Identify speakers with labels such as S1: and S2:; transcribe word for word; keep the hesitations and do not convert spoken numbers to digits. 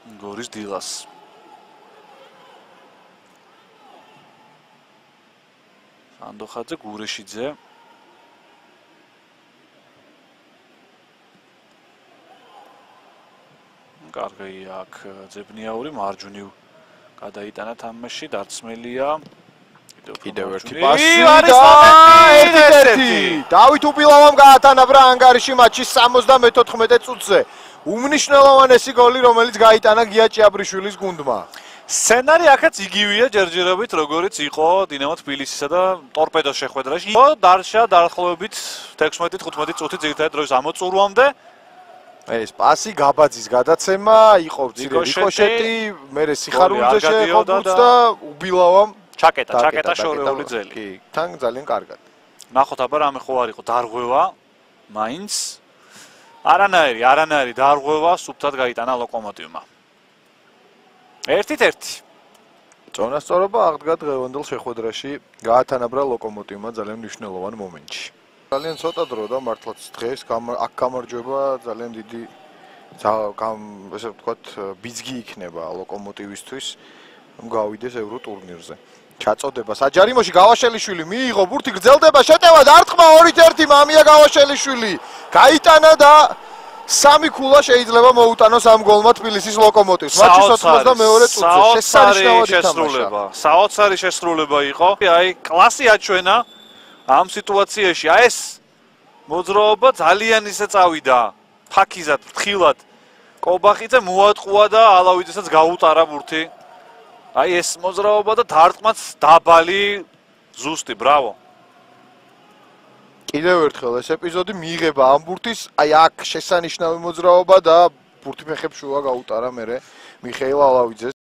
S1: გორის დილას. სანდოხაძე, გურეშიძე. კარგი აქ ძებნიაური მარჯვნივ გადაიტანა თამაში, დარწმელია.
S2: კიდევ ერთი პასი და ერთ-ერთი. დავით უბილავამ გაათანაბრა ანგარიში მატჩის სამოცდამოთხმეტე წუთზე. უმნიშვნელოვანესი გოლი, რომელიც გაიტანა გია ჭიაბრიშვილის გუნდმა.
S1: სცენარი აქაც იგივეა ჯერჯერობით, როგორიც იყო დინამო თბილისისა და ტორპედოს შეხვედრაში. დარჩა დაახლოებით ექვსმეტი თხუთმეტი წუთი ძირითადად დროის ამოწურვამდე.
S2: ეს პასი გაბაძის გადაცემა, იყო მცირე რიკოშეტი, მერე სიხარულიძე შეეხო ბუცს და უბილავამ
S1: ჩაკეტა, ჩაკეტა შორეული ძელი.
S2: კი, თან ძალიან კარგად.
S1: ნახოთ აბა რამე ხო არ იყო დარღვევა, მაინც არანაირი, არანაირი დარღვევა სუფთად გაიტანა ლოკომოტივმა. ერთით ერთი.
S2: წონასწორობა აღდგა დღევანდელ შეხვედრაში, გაათანაბრა ლოკომოტივმა ძალიან მნიშვნელოვან მომენტში. ძალიან ცოტა დრო და მართლაც დღეს აქ გამარჯვება ძალიან დიდი ესე ვთქვათ ბიძგი იქნება ლოკომოტივისთვის, რომ გავიდეს ევრო ტურნირზე. ჩაწოდება საჯარიმოში გავაშელიშვილი მიიღო ბურთი გრძელდება შეტევა დარტყმა ორით ერთი მამია გავაშელიშვილი გაიტანა და სამი ქულა შეიძლება მოუტანოს ამ გოლმა თბილისის ლოკომოტივს მატჩის ოცდამეორე წუთზე შესანიშნავად
S1: შესრულება საოცარი შესრულება იყო აი კლასი აჩვენა ამ სიტუაციაში აი ეს მოძრაობა ძალიან ისე წავიდა ფაქიზად ფრთხილად კობახიძე მოატყუა და ალავიძესაც გაუტარა ბურთი აი ეს მოძრაობა და დარტყმაც დაბალი ზუსტი ბრავო
S2: კიდევ ერთხელ ეს ეპიზოდი მიიღება ამ ბურთის აი აქ შესანიშნავი მოძრაობა და ბურთი ფეხებს შუა გაუტარა მერე მიხეილ ალავიძეს